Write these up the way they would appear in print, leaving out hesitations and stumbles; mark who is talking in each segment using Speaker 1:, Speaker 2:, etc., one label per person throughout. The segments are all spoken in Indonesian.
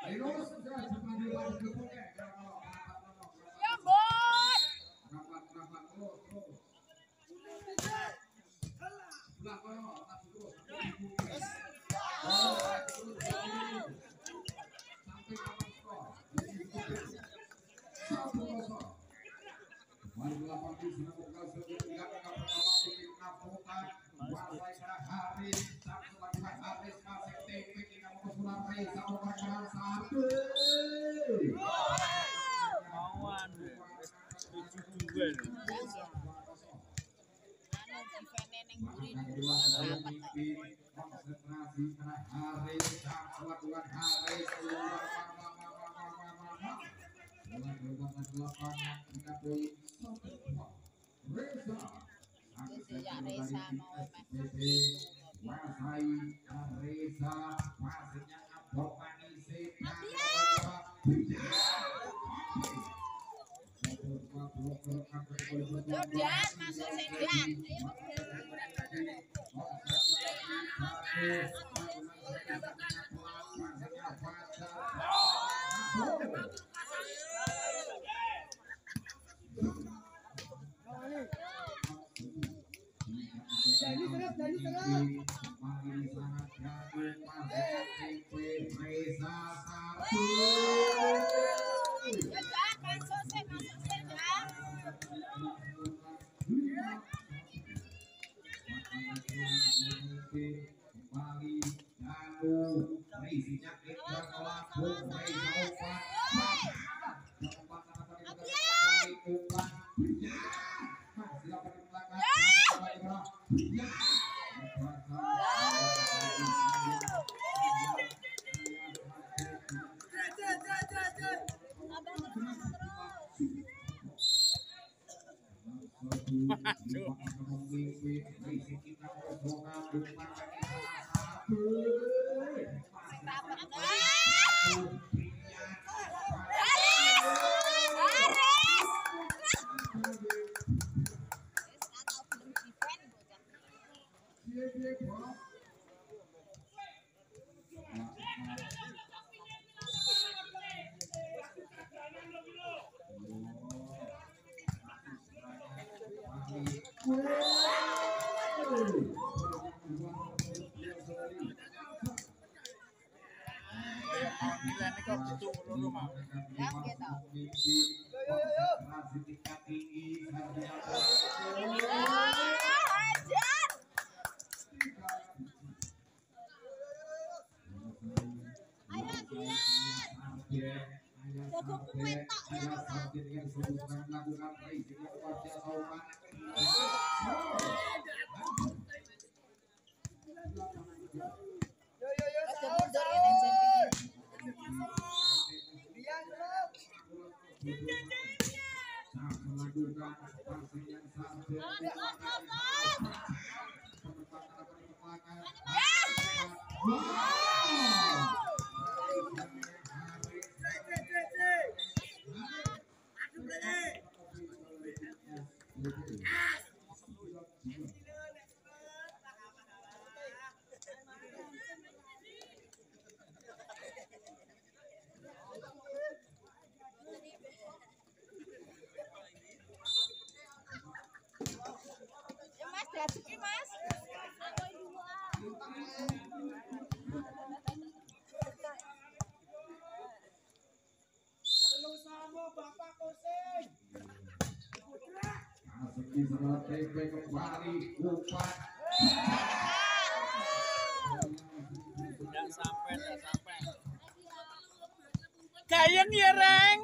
Speaker 1: Kayen ya, Reng.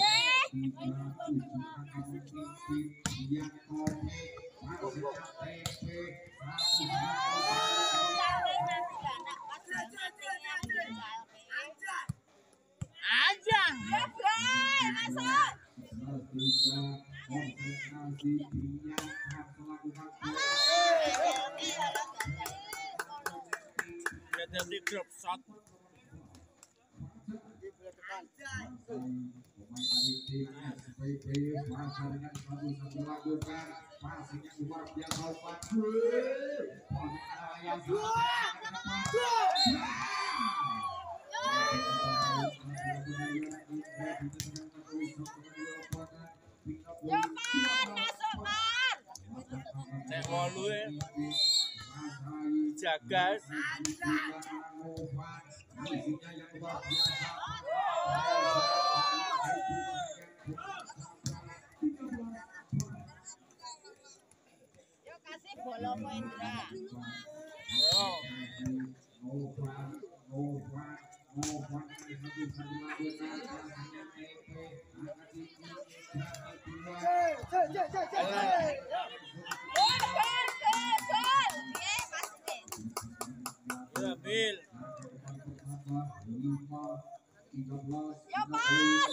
Speaker 1: Aja. Jadi drop shot.
Speaker 2: Yo Pan, masuk Pan.
Speaker 1: Cek wolu jagas.
Speaker 2: Yo kasih bola Indra.
Speaker 1: Ya, Bil.
Speaker 2: Yo Pan.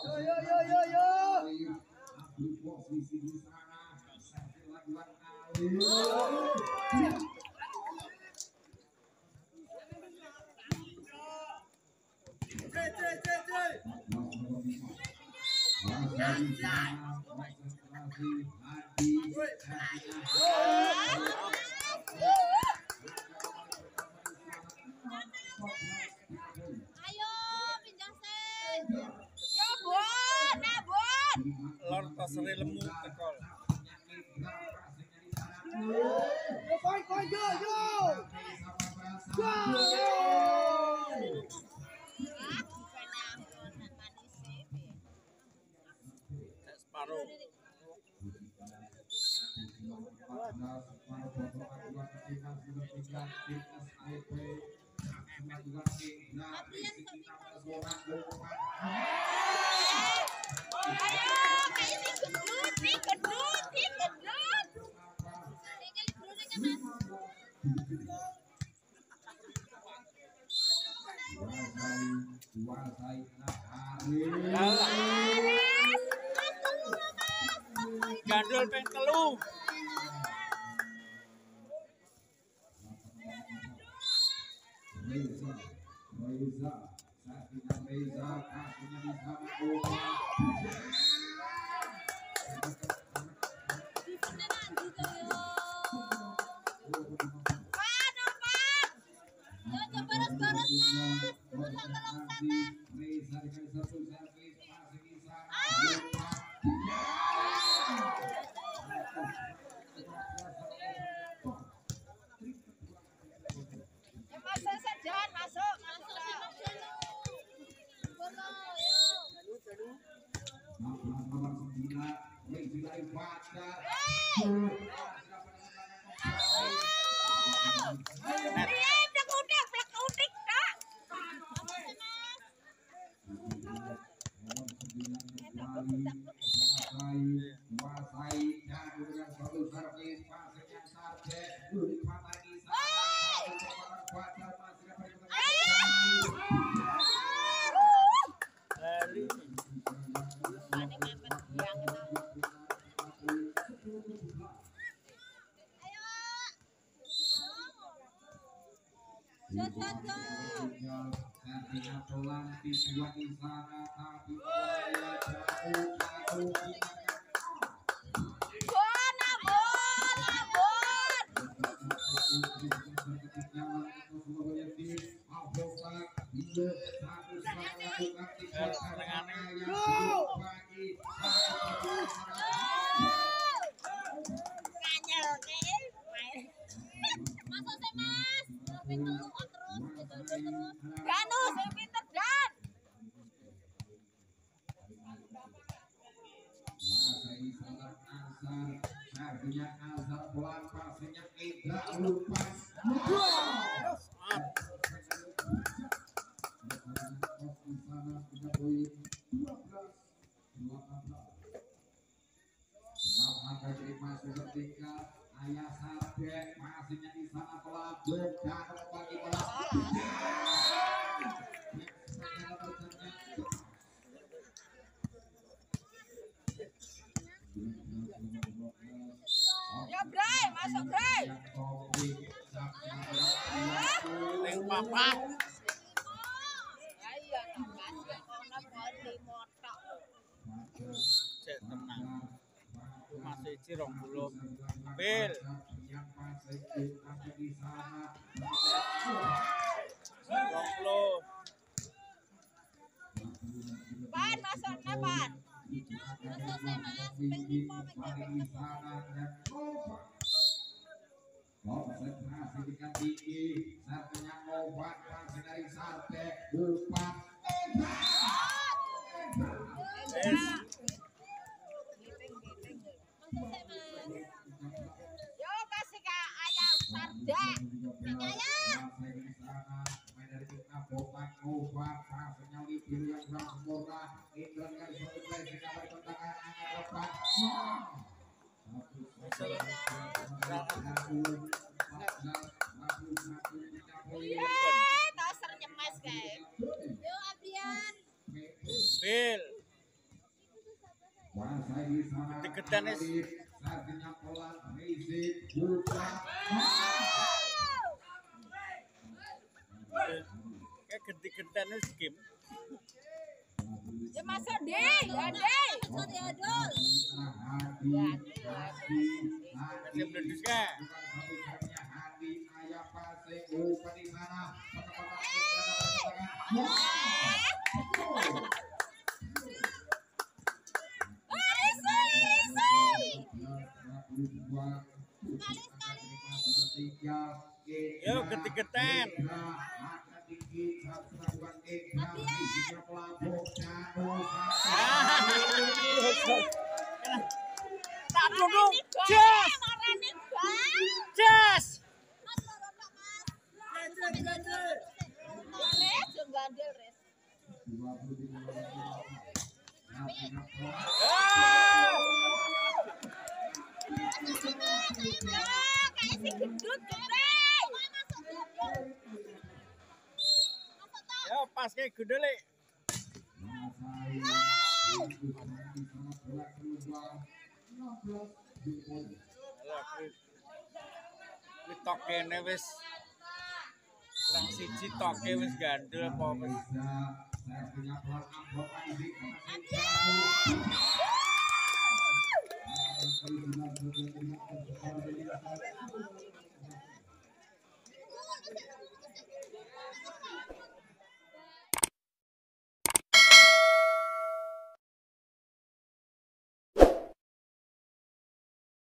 Speaker 2: Ayo pinjam sen. Yo Bon, nah Bon.
Speaker 1: Lor tasri lemu tekol. Cek separuh. Gandul ping telu.
Speaker 2: Ya Bray, masuk Bray.
Speaker 1: Ning papat.
Speaker 2: Ayo, kasih kono bodi motok.
Speaker 1: Cek tenang. Masih cirong belum. Bil. Cirong lo.
Speaker 2: Pan masuk Pan. Masuk saya Mas, ping 5
Speaker 3: konsentrasi dengan tinggi, sartenya obat dari sarte bupat
Speaker 2: Yo kasih ke ayam sarda. Ayam. Tahu sernya Mas kayak. Yo Abrian.
Speaker 1: Bil. Deketan es. Kayak gede-gedean es game.
Speaker 2: Ya masuk deh, ya deh. Masuk ya dul.
Speaker 1: Masih bledus kan? Yo gede-gedean. Tak duduk. Jas. Jas.
Speaker 2: Gandel res. Kayak si gendut gede.
Speaker 1: Ya pas kayak gede lek. Wis tok kene wis lang siji toke wis gandel apa wis.